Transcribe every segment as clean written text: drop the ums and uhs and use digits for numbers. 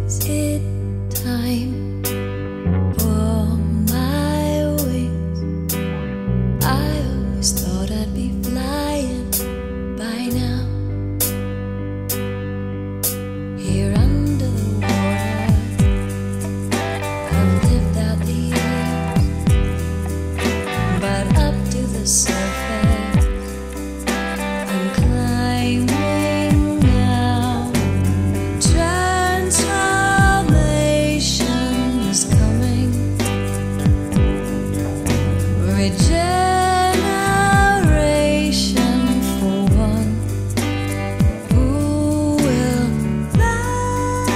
Is it time for my wings? I always thought I'd be flying by now. Here under the water, I've lived out the years, but up to the surface I'm climbing now. Transformation is coming. Regeneration for one who will fly,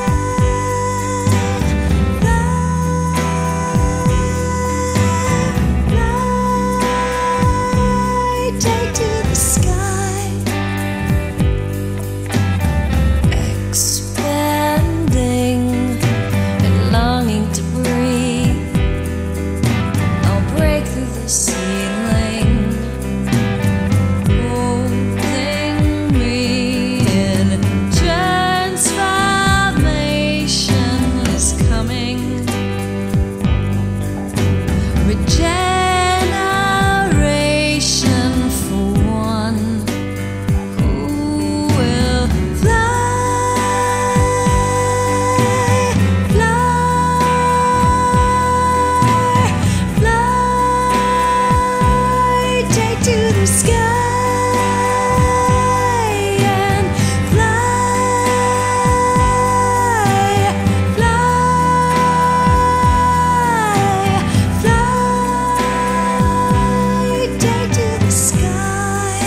take to the sky, expanding and longing to breathe. I'll break through the ceiling, holding me in. Transformation is coming. Regeneration for one who will fly, take to the sky and fly, take to the sky.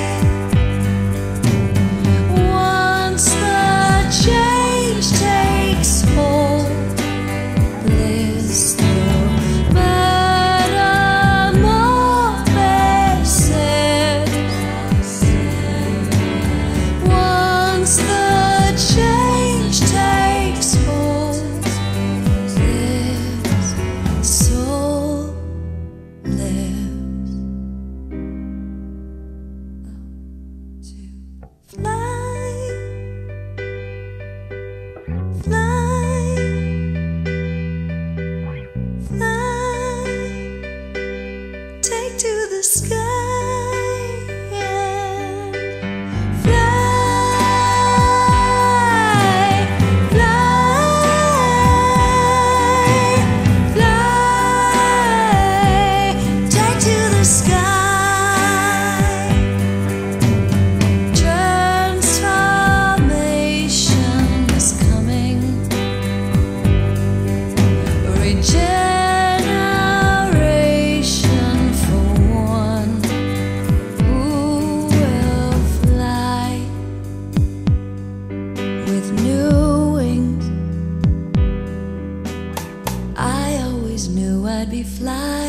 Once the change takes hold, bliss through metamorphosis. Once the change takes hold, this soul lives to fly, fly, take to the sky and fly, take to the sky. Transformation is coming. Regeneration for one who will fly with new wings. I always knew I'd be flying.